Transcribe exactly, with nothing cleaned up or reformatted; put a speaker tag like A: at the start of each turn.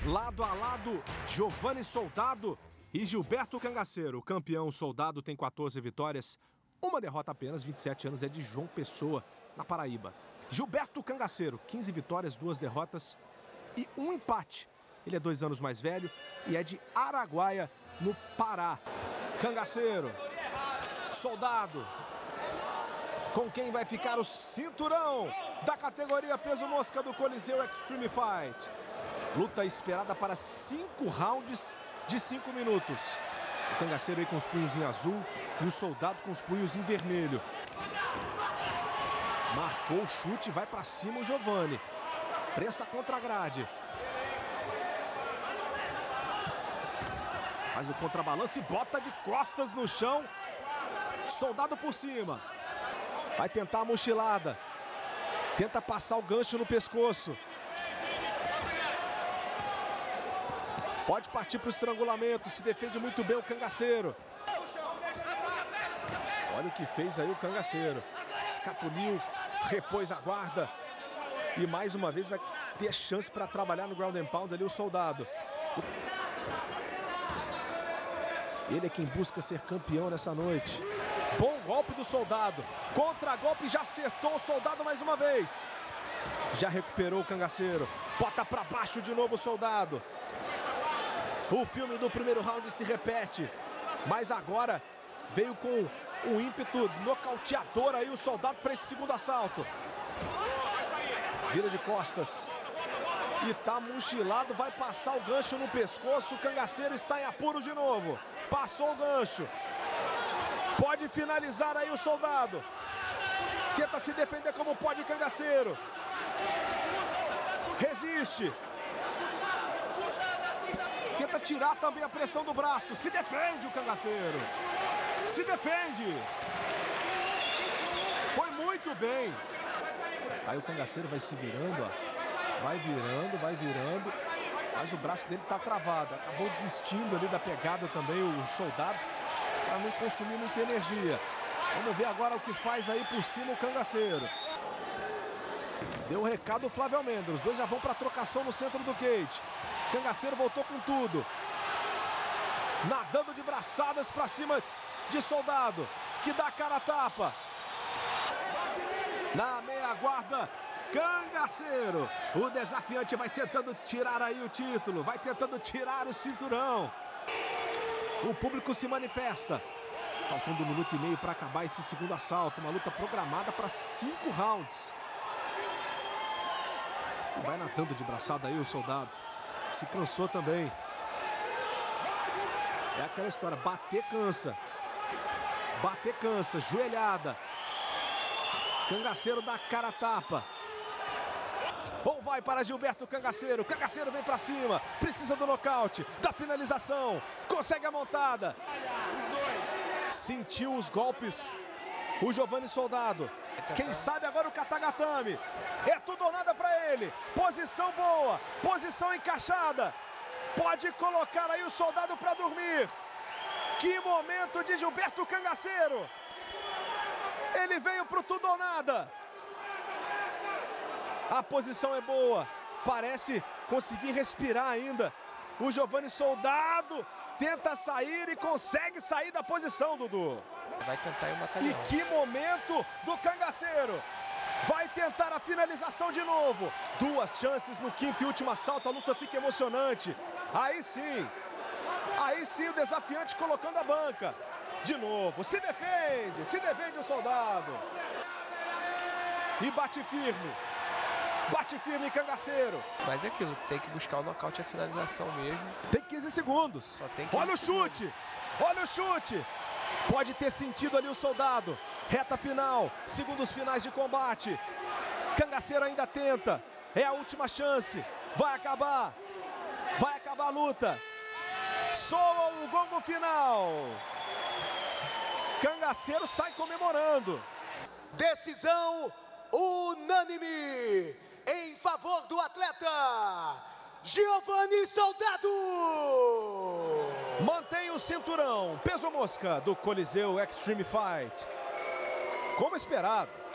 A: Lado a lado, Giovanni Soldado e Gilberto Cangaceiro. O campeão Soldado tem quatorze vitórias, uma derrota apenas, vinte e sete anos, é de João Pessoa, na Paraíba. Gilberto Cangaceiro, quinze vitórias, duas derrotas e um empate. Ele é dois anos mais velho e é de Araguaia, no Pará. Cangaceiro, Soldado, com quem vai ficar o cinturão da categoria peso mosca do Coliseu Extreme Fight. Luta esperada para cinco rounds de cinco minutos. O Cangaceiro aí com os punhos em azul e o Soldado com os punhos em vermelho. Marcou o chute, vai para cima o Giovanni. Prensa contra a grade. Faz o contrabalanço e bota de costas no chão. Soldado por cima. Vai tentar a mochilada. Tenta passar o gancho no pescoço. Pode partir para o estrangulamento. Se defende muito bem o Cangaceiro. Olha o que fez aí o Cangaceiro. Escapuliu, repôs a guarda. E mais uma vez vai ter chance para trabalhar no ground and pound ali o Soldado. Ele é quem busca ser campeão nessa noite. Bom golpe do Soldado. Contra-golpe, já acertou o Soldado mais uma vez. Já recuperou o Cangaceiro. Bota para baixo de novo o Soldado. O filme do primeiro round se repete. Mas agora veio com um ímpeto nocauteador aí o Soldado para esse segundo assalto. Vira de costas. E tá mochilado, vai passar o gancho no pescoço. O Cangaceiro está em apuros de novo. Passou o gancho. Pode finalizar aí o Soldado. Tenta se defender como pode Cangaceiro. Resiste. Tenta tirar também a pressão do braço. Se defende o Cangaceiro. Se defende. Foi muito bem. Aí o Cangaceiro vai se virando, ó. Vai virando, vai virando. Mas o braço dele tá travado. Acabou desistindo ali da pegada também o Soldado, para não consumir muita energia. Vamos ver agora o que faz aí por cima o Cangaceiro. Deu o recado o Flávio Almendra. Os dois já vão para a trocação no centro do cage. Cangaceiro voltou com tudo. Nadando de braçadas para cima de Soldado, que dá a cara a tapa. Na meia guarda, Cangaceiro. O desafiante vai tentando tirar aí o título. Vai tentando tirar o cinturão. O público se manifesta. Faltando um minuto e meio para acabar esse segundo assalto. Uma luta programada para cinco rounds. Vai nadando de braçada aí o Soldado. Se cansou também. É aquela história, bater cansa. Bater cansa, joelhada. Cangaceiro dá cara a tapa. Bom, vai para Gilberto Cangaceiro. Cangaceiro vem para cima. Precisa do nocaute, da finalização. Consegue a montada. Sentiu os golpes o Giovanni Soldado. Quem sabe agora o Katagatame. É tudo ou nada para ele. Posição boa, posição encaixada. Pode colocar aí o Soldado para dormir. Que momento de Gilberto Cangaceiro. Ele veio pro tudo ou nada. A posição é boa. Parece conseguir respirar ainda. O Giovanni Soldado tenta sair e consegue sair da posição, Dudu.
B: Vai tentar ir o batalhão.
A: E que momento do Cangaceiro. Vai tentar a finalização de novo. Duas chances no quinto e último assalto. A luta fica emocionante. Aí sim. Aí sim o desafiante colocando a banca. De novo. Se defende. Se defende o Soldado. E bate firme. Bate firme Cangaceiro.
B: Mas é aquilo. Tem que buscar o nocaute e a finalização mesmo.
A: Tem quinze segundos.
B: Só tem quinze
A: Olha o chute.
B: segundos.
A: Olha o chute. Pode ter sentido ali o Soldado. Reta final, segundos finais de combate. Cangaceiro ainda tenta. É a última chance. Vai acabar. Vai acabar a luta. Soa o gongo final. Cangaceiro sai comemorando.
C: Decisão unânime em favor do atleta Giovanni Soldado.
A: Mantém o cinturão peso mosca do Coliseu Extreme Fight. Como esperado,